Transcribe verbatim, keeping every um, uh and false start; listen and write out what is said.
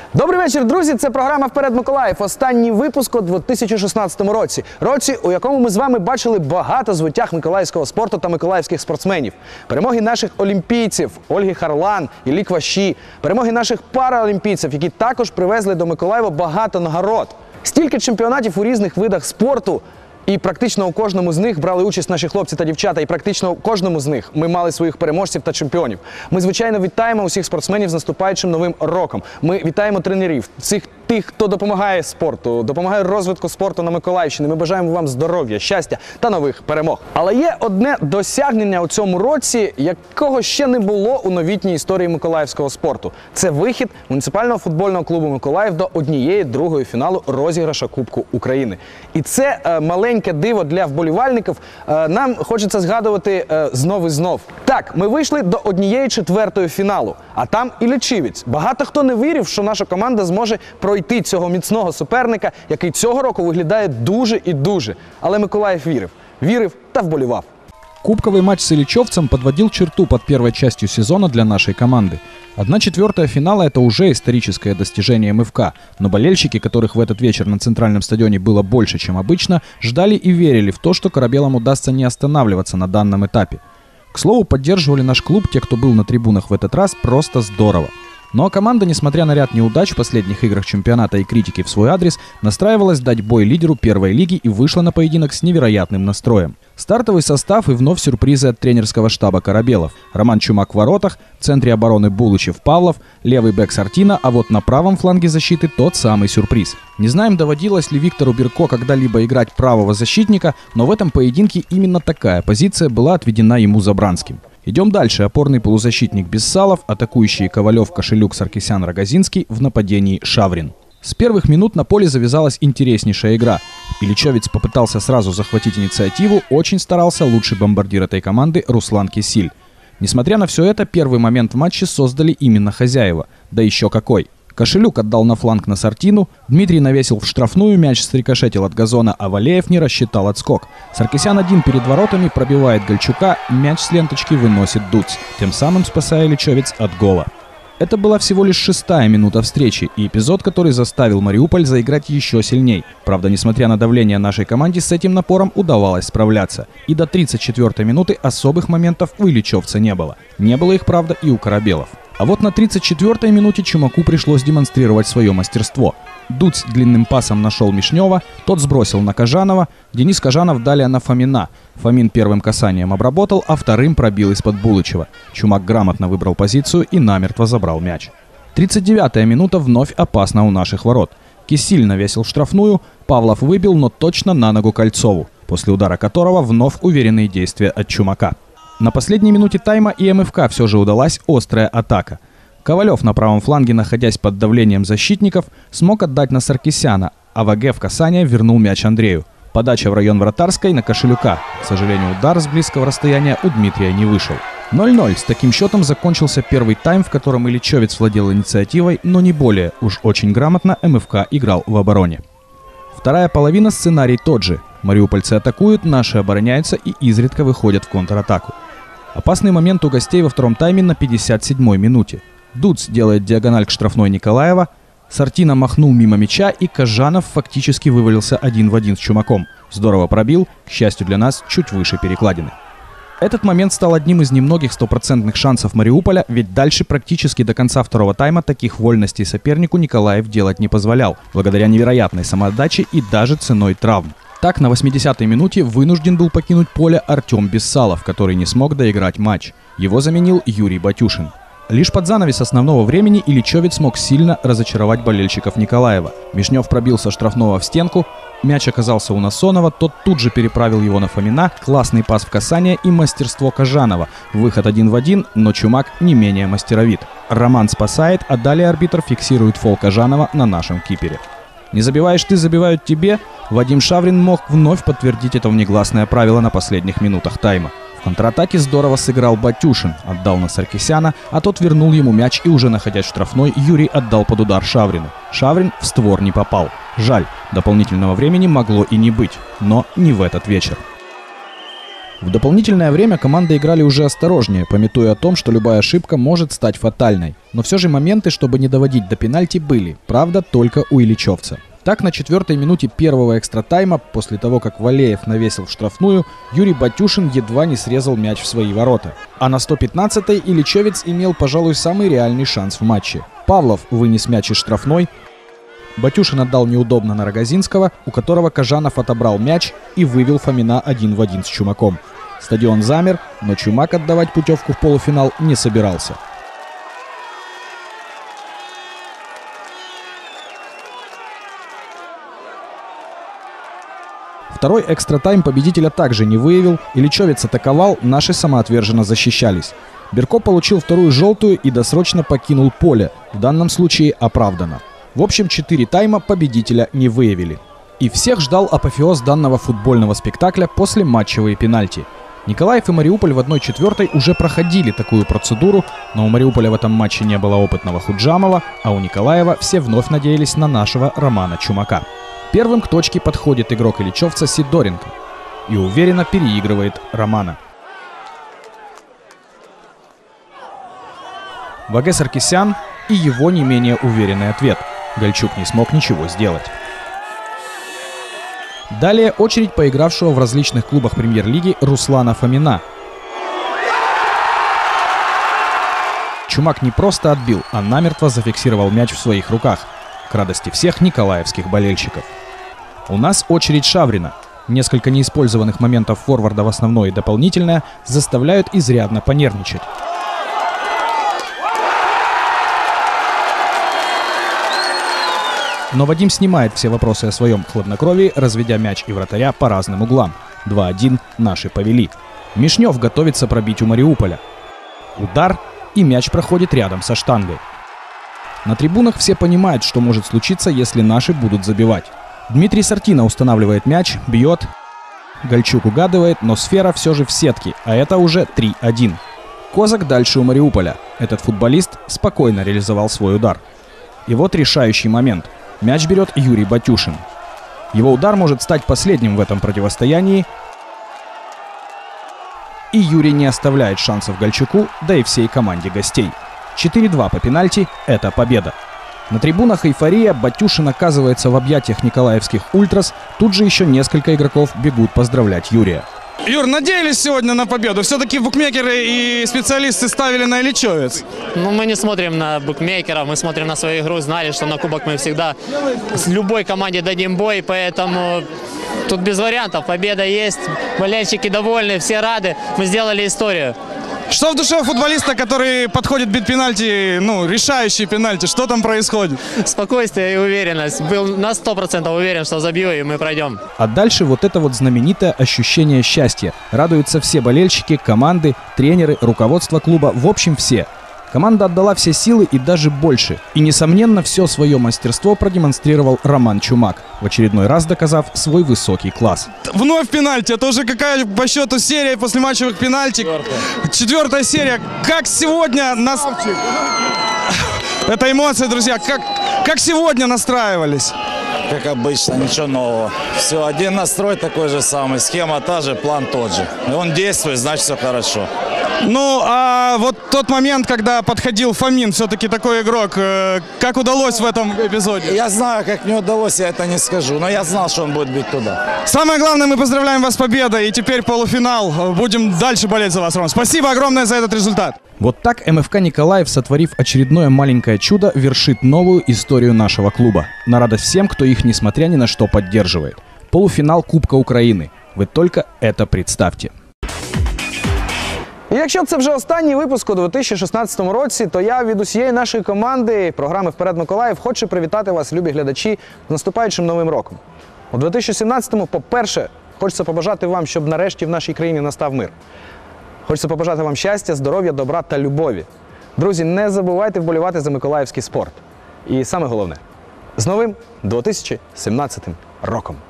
Добрий вечір, друзі! Це програма «Вперед, Миколаїв». Останній випуск у дві тисячі шістнадцятому році. Році, у якому ми з вами бачили багато звитяг миколаївського спорту та миколаївських спортсменів. Перемоги наших олімпійців Ольги Харлан, Іллі Кващі. Перемоги наших параолімпійців, які також привезли до Миколаєва багато нагород. Стільки чемпіонатів у різних видах спорту. І практично у кожному з них брали участь наші хлопці та дівчата. І практично у кожному з них ми мали своїх переможців та чемпіонів. Ми, звичайно, вітаємо усіх спортсменів з наступаючим новим роком. Ми вітаємо тренерів, всіх тих, хто допомагає спорту, допомагає розвитку спорту на Миколаївщині. Ми бажаємо вам здоров'я, щастя та нових перемог. Але є одне досягнення у цьому році, якого ще не було у новітній історії миколаївського спорту. Це вихід муніципального футбольного клубу «Миколаїв» до однієї другої фіналу розіграша Кубку України. І це е, маленьке диво для вболівальників е, нам хочеться згадувати е, знов і знов. Так, ми вийшли до однієї четвертої фіналу, а там і Лічівець. Багато хто не вірив, що наша команда зможе пройти цього міцного суперника, який цього року виглядає дуже і дуже. Але Миколаїв вірив, вірив та вболівав. Кубковый матч с ильичевцем подводил черту под первой частью сезона для нашей команды. Одна четвертая финала – это уже историческое достижение МФК, но болельщики, которых в этот вечер на центральном стадионе было больше, чем обычно, ждали и верили в то, что корабелам удастся не останавливаться на данном этапе. К слову, поддерживали наш клуб те, кто был на трибунах в этот раз, просто здорово. Но команда, несмотря на ряд неудач в последних играх чемпионата и критики в свой адрес, настраивалась дать бой лидеру первой лиги и вышла на поединок с невероятным настроем. Стартовый состав и вновь сюрпризы от тренерского штаба корабелов. Роман Чумак в воротах, в центре обороны Булычев-Павлов, левый бэк Сартина, а вот на правом фланге защиты тот самый сюрприз. Не знаем, доводилось ли Виктору Бирко когда-либо играть правого защитника, но в этом поединке именно такая позиция была отведена ему Забранским. Идем дальше. Опорный полузащитник Бессалов, атакующие Ковалев, Кошелюк, Саркисян, Рогозинский, в нападении Шаврин. С первых минут на поле завязалась интереснейшая игра. Ильичевец попытался сразу захватить инициативу, очень старался лучший бомбардир этой команды Руслан Кисиль. Несмотря на все это, первый момент в матче создали именно хозяева. Да еще какой! Кошелюк отдал на фланг на Сартину, Дмитрий навесил в штрафную, мяч срикошетил от газона, а Валеев не рассчитал отскок. Саркисян один перед воротами пробивает Гальчука, мяч с ленточки выносит Дуц, тем самым спасая Ильичевец от гола. Это была всего лишь шестая минута встречи и эпизод, который заставил Мариуполь заиграть еще сильней. Правда, несмотря на давление нашей команде, с этим напором удавалось справляться. И до тридцать четвёртой минуты особых моментов у ильичевца не было. Не было их, правда, и у корабелов. А вот на тридцать четвёртой минуте Чумаку пришлось демонстрировать свое мастерство. Дуц длинным пасом нашел Мишнева, тот сбросил на Кожанова, Денис Кожанов далее на Фомина. Фомин первым касанием обработал, а вторым пробил из-под Булычева. Чумак грамотно выбрал позицию и намертво забрал мяч. тридцать девятая минута вновь опасна у наших ворот. Кисиль навесил штрафную, Павлов выбил, но точно на ногу Кольцову, после удара которого вновь уверенные действия от Чумака. На последней минуте тайма и МФК все же удалась острая атака. Ковалев на правом фланге, находясь под давлением защитников, смог отдать на Саркисяна, а ВГ в касание вернул мяч Андрею. Подача в район вратарской на Кошелюка. К сожалению, удар с близкого расстояния у Дмитрия не вышел. ноль ноль. С таким счетом закончился первый тайм, в котором Ильичевец владел инициативой, но не более. Уж очень грамотно МФК играл в обороне. Вторая половина, сценарий тот же. Мариупольцы атакуют, наши обороняются и изредка выходят в контратаку. Опасный момент у гостей во втором тайме на пятьдесят седьмой минуте. Дуц делает диагональ к штрафной Николаева, Сартина махнул мимо мяча, и Кожанов фактически вывалился один в один с Чумаком. Здорово пробил, к счастью для нас, чуть выше перекладины. Этот момент стал одним из немногих стопроцентных шансов Мариуполя, ведь дальше практически до конца второго тайма таких вольностей сопернику Николаев делать не позволял, благодаря невероятной самоотдаче и даже ценой травм. Так, на восьмидесятой минуте вынужден был покинуть поле Артем Бессалов, который не смог доиграть матч. Его заменил Юрий Батюшин. Лишь под занавес основного времени Ильичевец смог сильно разочаровать болельщиков Николаева. Мишнев пробил со штрафного в стенку, мяч оказался у Насонова, тот тут же переправил его на Фомина, классный пас в касание и мастерство Кожанова. Выход один в один, но Чумак не менее мастеровит. Роман спасает, а далее арбитр фиксирует фол Кожанова на нашем кипере. Не забиваешь ты, забивают тебе. Вадим Шаврин мог вновь подтвердить это внегласное правило на последних минутах тайма. В контратаке здорово сыграл Батюшин, отдал на Саркисяна, а тот вернул ему мяч и уже находясь в штрафной, Юрий отдал под удар Шаврину. Шаврин в створ не попал. Жаль, дополнительного времени могло и не быть, но не в этот вечер. В дополнительное время команды играли уже осторожнее, памятуя о том, что любая ошибка может стать фатальной. Но все же моменты, чтобы не доводить до пенальти, были. Правда, только у ильичевца. Так, на четвертой минуте первого экстратайма, после того, как Валеев навесил в штрафную, Юрий Батюшин едва не срезал мяч в свои ворота. А на сто пятнадцатой ильичевец имел, пожалуй, самый реальный шанс в матче. Павлов вынес мяч из штрафной, Батюшин отдал неудобно на Рогозинского, у которого Кожанов отобрал мяч и вывел Фомина один в один с Чумаком. Стадион замер, но Чумак отдавать путевку в полуфинал не собирался. Второй экстратайм победителя также не выявил, ильичевец атаковал, наши самоотверженно защищались. Берко получил вторую желтую и досрочно покинул поле, в данном случае оправданно. В общем, четыре тайма победителя не выявили. И всех ждал апофеоз данного футбольного спектакля после матчевые пенальти. Николаев и Мариуполь в одной четвертой уже проходили такую процедуру, но у Мариуполя в этом матче не было опытного Худжамова, а у Николаева все вновь надеялись на нашего Романа Чумака. Первым к точке подходит игрок ильичевца Сидоренко и уверенно переигрывает Романа. Ваге Саркисян и его не менее уверенный ответ. Гальчук не смог ничего сделать. Далее очередь поигравшего в различных клубах премьер-лиги Руслана Фомина. Чумак не просто отбил, а намертво зафиксировал мяч в своих руках, к радости всех николаевских болельщиков. У нас очередь Шаврина. Несколько неиспользованных моментов форварда в основное и дополнительное заставляют изрядно понервничать. Но Вадим снимает все вопросы о своем хладнокровии, разведя мяч и вратаря по разным углам. два один наши повели. Мишнев готовится пробить у Мариуполя. Удар, и мяч проходит рядом со штангой. На трибунах все понимают, что может случиться, если наши будут забивать. Дмитрий Сартина устанавливает мяч, бьет. Гальчук угадывает, но сфера все же в сетке, а это уже три один. Козак дальше у Мариуполя. Этот футболист спокойно реализовал свой удар. И вот решающий момент. Мяч берет Юрий Батюшин. Его удар может стать последним в этом противостоянии. И Юрий не оставляет шансов Гальчуку, да и всей команде гостей. четыре два по пенальти – это победа. На трибунах эйфория, Батюшин оказывается в объятиях николаевских ультрас. Тут же еще несколько игроков бегут поздравлять Юрия. Юр, надеялись сегодня на победу? Все-таки букмекеры и специалисты ставили на ильичевец. Ну, мы не смотрим на букмекеров, мы смотрим на свою игру, знали, что на кубок мы всегда с любой команде дадим бой, поэтому тут без вариантов, победа есть, болельщики довольны, все рады, мы сделали историю. Что в душе у футболиста, который подходит бить пенальти, ну, решающие пенальти, что там происходит? Спокойствие и уверенность. Был на сто процентов уверен, что забью и мы пройдем. А дальше вот это вот знаменитое ощущение счастья. Радуются все болельщики, команды, тренеры, руководство клуба, в общем все. Команда отдала все силы и даже больше. И, несомненно, все свое мастерство продемонстрировал Роман Чумак, в очередной раз доказав свой высокий класс. Вновь пенальти. Это уже какая по счету серия после матчевых пенальти? Четвертая. Четвертая серия. Как сегодня нас... Это эмоции, друзья. Как, как сегодня настраивались? Как обычно, ничего нового. Все, один настрой такой же самый, схема та же, план тот же. И он действует, значит все хорошо. Ну, а вот тот момент, когда подходил Фомин, все-таки такой игрок, э, как удалось в этом эпизоде? Я знаю, как мне удалось, я это не скажу, но я знал, что он будет бить туда. Самое главное, мы поздравляем вас с победой, и теперь полуфинал. Будем дальше болеть за вас, Ром. Спасибо огромное за этот результат. Вот так МФК Николаев, сотворив очередное маленькое чудо, вершит новую историю нашего клуба. На радость всем, кто их, несмотря ни на что, поддерживает. Полуфінал Кубка України. Ви тільки це представте. І якщо це вже останній випуск у дві тисячі шістнадцятому році, то я від усієї нашої команди програми «Вперед Миколаїв» хочу привітати вас, любі глядачі, з наступаючим Новим роком. У дві тисячі сімнадцятому, по-перше, хочеться побажати вам, щоб нарешті в нашій країні настав мир. Хочеться побажати вам щастя, здоров'я, добра та любові. Друзі, не забувайте вболівати за миколаївський спорт. І саме головне – з новим дві тисячі сімнадцятим роком!